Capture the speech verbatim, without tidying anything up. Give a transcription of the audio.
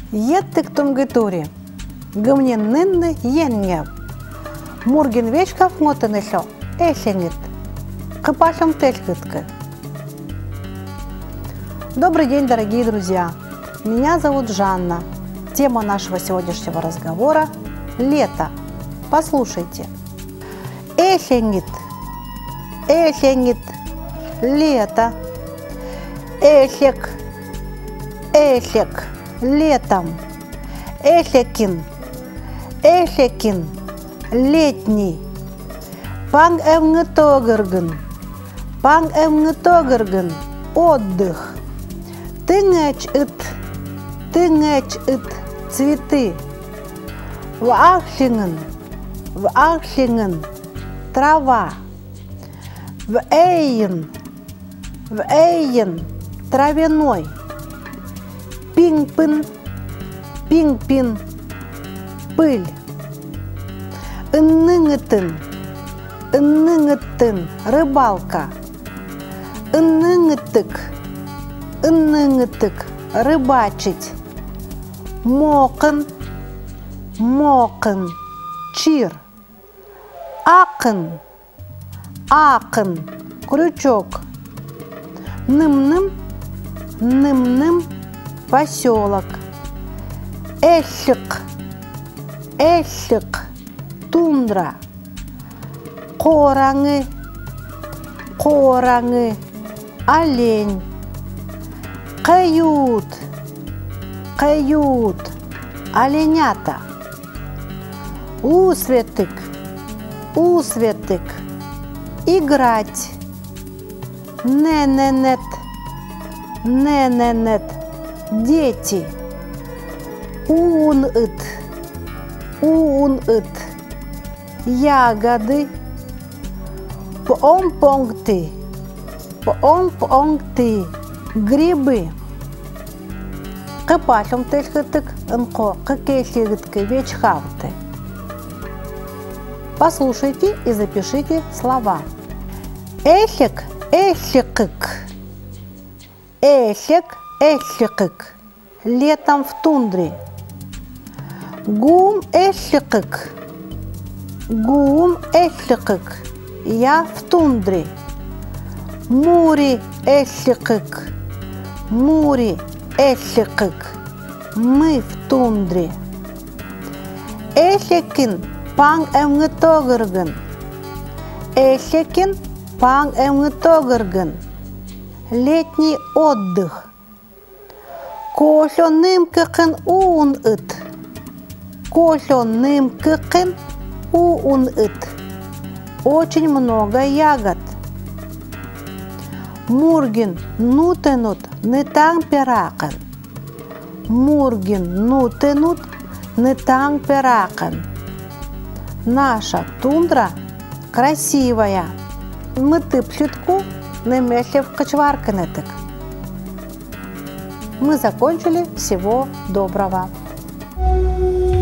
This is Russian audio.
Еттик тумгитури, гымненнынны енгев. Мурген вечков мотынышо, эшенгит, кыпашем тельгытка. Добрый день, дорогие друзья! Меня зовут Жанна. Тема нашего сегодняшнего разговора – лето. Послушайте. Эшенгит, эшенгит, лето. Эшек, эшек, летом. Эшекин, эшекин, летний. Панг эмгытогыргын, панг эмгытогыргын, отдых. Тынгэч ит, тынгэч ит, цветы. В ахшингэн, в ахшингэн, трава. В эйен, в эйен, травяной. Пинг-пин, пинг-пин, пыль. Иннынгытын, иннынгытын, рыбалка. Иннынгытык, иннынгытык, рыбачить. Мокын, мокын, чир. Акын, акын, крючок. Ным-ным, ным-ным, поселок. Эшек, эшек, тундра. Кораңы, кораңы, олень. Кают, кают, оленята. Усветик, усветик, играть. Нененет, нененет, дети. Ун-ит, ун-ит, ягоды. Пом-понгты, пом-понгты, грибы. Кыпашем тельгытык, ынко, кыкешегытке вечхавты. Послушайте и запишите слова. Эшек, эшекык. Эшек, эшекык. Летом в тундре. Гум эшекык. Гум эшекык. Я в тундре. Мури эшекык. Мури эшекык. Мы в тундре. Эшекин панг эмгытогыргын. Эшекин панг эмгытогыргын. Летний отдых. Кошоным кыкын уун ит. Кошоным кыкын уун ит. Очень много ягод. Мургин нутенут нытаң перакын. Мургин нутенут нытаң перакын. Наша тундра красивая. Мы тыпчутку немешлев качварканетык. Мы закончили. Всего доброго.